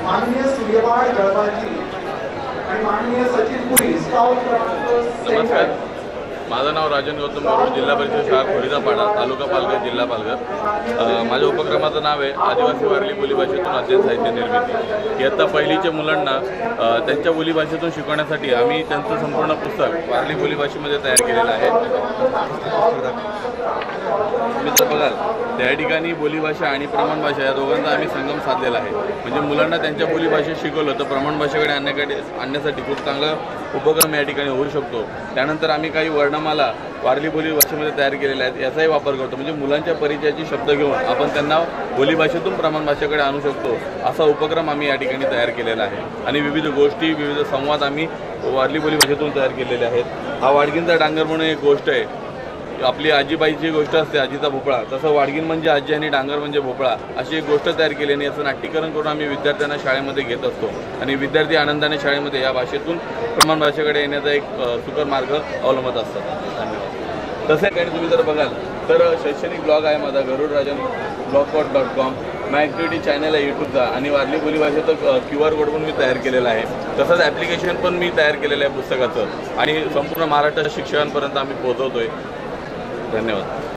माननीय सूर्यबाळ जळगावजी आणि माननीय सचिन पुरी स्काउट क्रमांक 7. माझं नाव राजन गौतम बरोबर, जिल्हा परिषद शाळा खोरीदापाडा, तालुका पालघर, जिल्हा पालघर. माझ्या उपक्रमाचं नाव आहे आदिवासी वारली बोलीभाषेतून अध्ययन साहित्य निर्मिती. इयत्ता पहिलीच्या मुलांना त्यांच्या बोलीभाषेतून शिकवण्यासाठी आम्ही त्यांचं संपूर्ण पुस्तक वारली बोलीभाषेमध्ये तयार केलेलं आहे. मित्र बघाल, त्या ठिकाणी बोलीभाषा आणि प्रमाण भाषा या दोघांचा आम्ही संगम साधलेला आहे. म्हणजे मुलांना त्यांच्या बोलीभाषेत शिकवलं तर प्रमाण भाषेकडे आणण्यासाठी खूप चांगला उपक्रम या ठिकाणी होऊ शकतो. त्यानंतर आम्ही काही वर्णमाला वारली बोली भाषेमध्ये तयार केलेल्या आहेत, याचाही वापर करतो. म्हणजे मुलांच्या परिचयाची शब्द घेऊन आपण त्यांना बोलीभाषेतून प्रमाण भाषेकडे आणू शकतो, असा उपक्रम आम्ही या ठिकाणी तयार केलेला आहे. आणि विविध गोष्टी, विविध संवाद आम्ही वारली बोली भाषेतून तयार केलेले आहेत. हा वाडगींचा डांगर म्हणून एक गोष्ट आहे. आपली आजीबाईची गोष्ट असते, आजीचा भोपळा, तसं वाडगीन म्हणजे आजी आणि डांगर म्हणजे भोपळा, अशी एक गोष्ट तयार केली. आणि याचं नाट्यकरण करून आम्ही विद्यार्थ्यांना शाळेमध्ये घेत असतो. आणि विद्यार्थी आनंदाने शाळेमध्ये या भाषेतून प्रमाण भाषेकडे येण्याचा एक सुकर मार्ग अवलंबत असतात. धन्यवाद. तसे काही तुम्ही जर बघाल तर शैक्षणिक ब्लॉग आहे माझा, garudarajanblogspot.com. माझा ॲक्टिव्हिटी चॅनल आहे यूट्यूबचा, आणि वारली बोली भाषेचं QR कोड पण मी तयार केलेला आहे. तसंच ॲप्लिकेशन पण मी तयार केलेलं आहे पुस्तकाचं, आणि संपूर्ण महाराष्ट्र शिक्षकांपर्यंत आम्ही पोहोचवतोय. धन्यवाद.